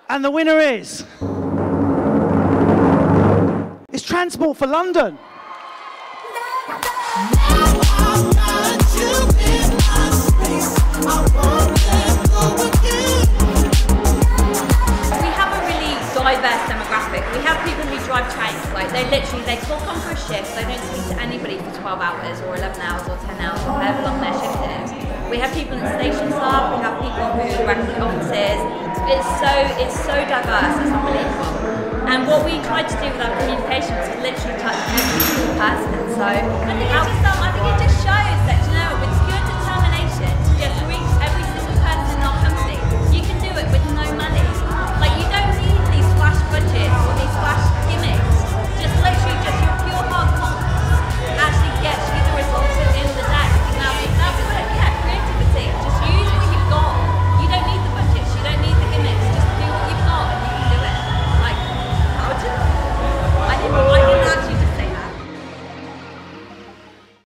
And the winner is... It's Transport for London. Diverse demographic. We have people who drive trains, like they clock on for a shift, they don't speak to anybody for 12 hours or 11 hours or 10 hours or however long their shift is. We have people in station staff, we have people who work in the offices. It's so diverse, it's unbelievable. And what we try to do with our communication is literally touch every single person. So I think it just shows that